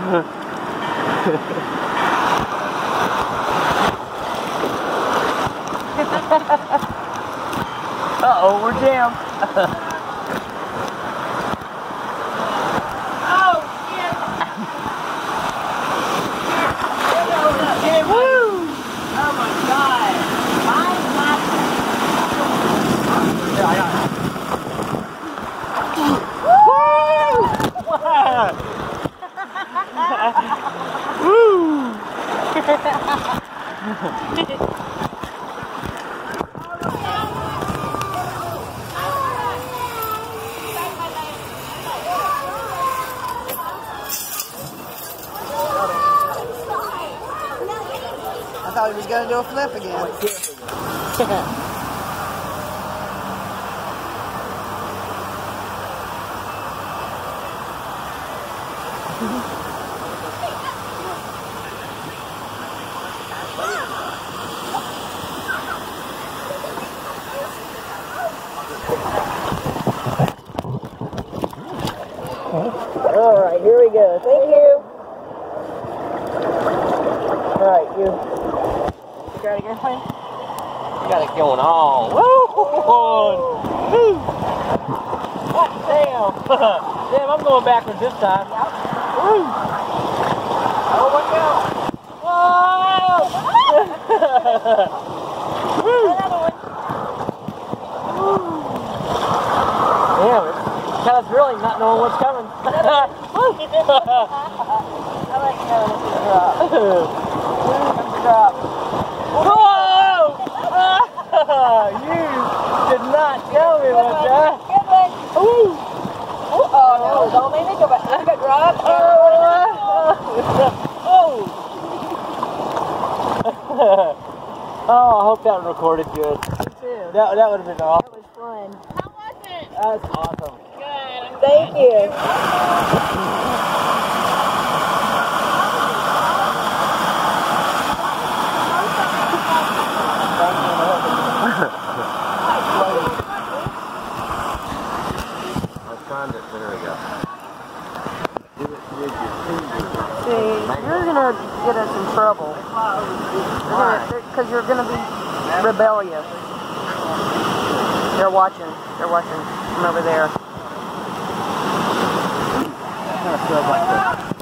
Uh-oh, we're jammed. Oh, shit. Woo! Oh, my God. I thought he was going to do a flip again. Alright, here we go. Thank you. Alright, you got it going? You got it going on. Woo! Woo! Damn! Damn, I'm going backwards this time. Woo! Oh, watch out! Whoa! Woo! Damn, it's kind of thrilling not knowing what's coming. I like knowing it's gonna drop. Drop. Whoa! You did not tell me what that. Good one. Ooh. Oh no! Don't make me go back. Look at drop. Oh, I hope that recorded good. Me too. That would have been awesome. That was fun. How was it? That's awesome. Good. Thank you. There we go. See, you're gonna get us in trouble. Because you're gonna be rebellious. They're watching from over there. It kind of feels like this.